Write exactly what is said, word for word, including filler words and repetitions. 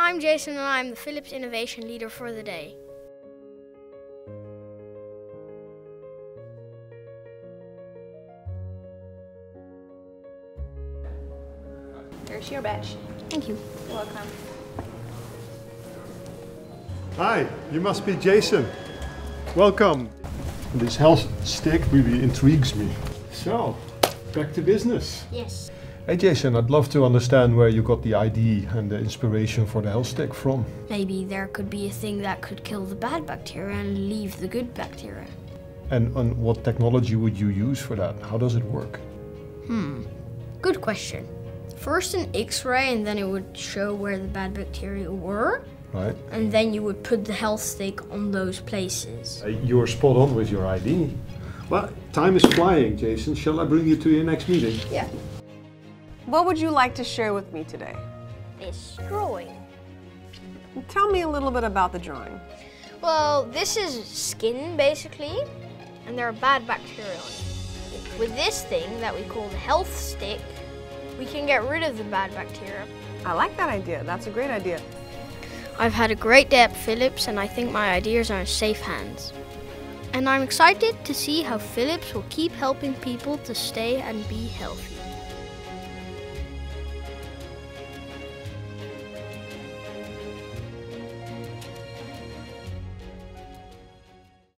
I'm Jason and I'm the Philips Innovation Leader for the day. There's your badge. Thank you. You're welcome. Hi, you must be Jason. Welcome. This health stick really intrigues me. So, back to business. Yes. Hey Jason, I'd love to understand where you got the idea and the inspiration for the health stick from. Maybe there could be a thing that could kill the bad bacteria and leave the good bacteria. And, and what technology would you use for that? How does it work? Hmm, good question. First an X-ray and then it would show where the bad bacteria were. Right. And then you would put the health stick on those places. Uh, you're spot on with your idea. Well, time is flying, Jason. Shall I bring you to your next meeting? Yeah. What would you like to share with me today? This drawing. Tell me a little bit about the drawing. Well, this is skin basically, and there are bad bacteria on it. With this thing that we call the health stick, we can get rid of the bad bacteria. I like that idea. That's a great idea. I've had a great day at Philips and I think my ideas are in safe hands. And I'm excited to see how Philips will keep helping people to stay and be healthy.